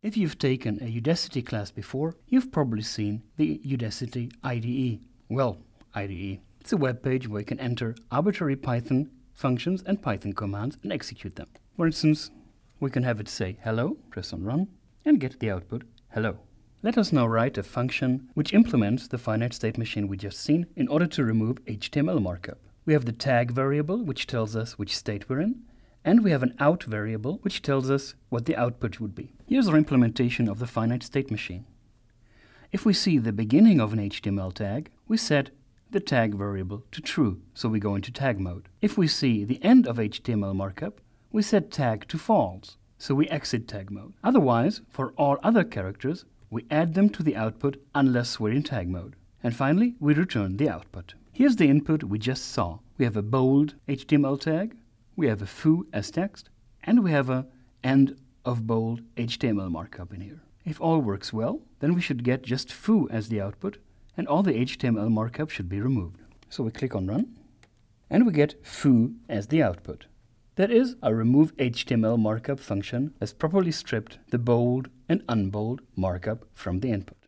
If you've taken a Udacity class before, you've probably seen the Udacity IDE. Well, IDE. It's a web page where you can enter arbitrary Python functions and Python commands and execute them. For instance, we can have it say hello, press on run, and get the output hello. Let us now write a function which implements the finite state machine we just seen in order to remove HTML markup. We have the tag variable, which tells us which state we're in, and we have an out variable, which tells us what the output would be. Here's our implementation of the finite state machine. If we see the beginning of an HTML tag, we set the tag variable to true, so we go into tag mode. If we see the end of HTML markup, we set tag to false, so we exit tag mode. Otherwise, for all other characters, we add them to the output unless we're in tag mode. And finally, we return the output. Here's the input we just saw. We have a bold HTML tag, we have a foo as text, and we have a end of bold HTML markup in here. If all works well, then we should get just foo as the output, and all the HTML markup should be removed. So we click on run, and we get foo as the output. That is, our remove HTML markup function has properly stripped the bold and unbold markup from the input.